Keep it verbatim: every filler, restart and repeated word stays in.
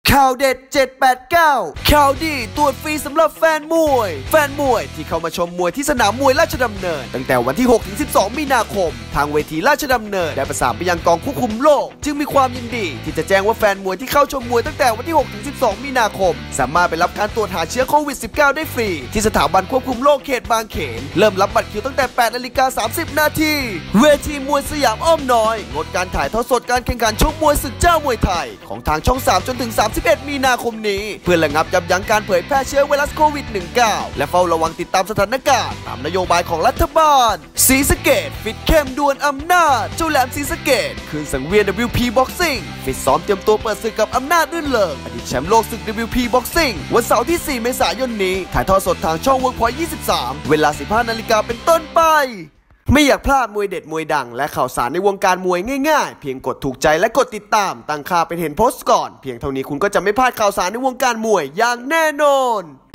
ข่าวเด็ดเจ็ดแปดเก้าข่าวดีตรวจฟรีสำหรับแฟนมวยแฟนมวยที่เข้ามาชมมวยที่สนามมวยราชดำเนินตั้งแต่วันที่ หกถึงสิบสอง มีนาคมทางเวทีราชดำเนินได้ประสานไปยังกองควบคุมโรคจึงมีความยินดีที่จะแจ้งว่าแฟนมวยที่เข้าชมมวยตั้งแต่วันที่ หกถึงสิบสอง มีนาคมสามารถไปรับการตรวจหาเชื้อโควิด สิบเก้า ได้ฟรีที่สถาบันควบคุมโรคเขตบางเขนเริ่มรับบัตรคิวตั้งแต่ แปดนาฬิกาสามสิบ นาทีเวทีมวยสยามอ้อมน้อยงดการถ่ายทอดสดการแข่งขันชกมวยศึกเจ้ามวยไทยของทางช่องสามจนถึงสามสิบเอ็ดมีนาคมนี้เพื่อระงับยับยั้งการเผยแพร่เชื้อไวรัสโควิด สิบเก้า และเฝ้าระวังติดตามสถานการณ์ตามนโยบายของรัฐบาลศรีสะเกษฟิตเข้มดวลอำนาจเจ้าแหลมศรีสะเกษคืนสังเวียน ดับเบิลยู พี Boxing ฟิตซ้อมเตรียมตัวเปิดศึกกับอำนาจรื่นเริงอดีตแชมป์โลกศึก ดับเบิลยู พี Boxing วันเสาร์ที่ สี่ เมษายนนี้ถ่ายทอดสดทางช่อง Workpoint ยี่สิบสาม เวลา สิบห้านาฬิกาเป็นต้นไปไม่อยากพลาดมวยเด็ดมวยดังและข่าวสารในวงการมวยง่ายๆเพียงกดถูกใจและกดติดตามตั้งค่าเป็นเห็นโพสต์ก่อนเพียงเท่านี้คุณก็จะไม่พลาดข่าวสารในวงการมวยอย่างแน่นอน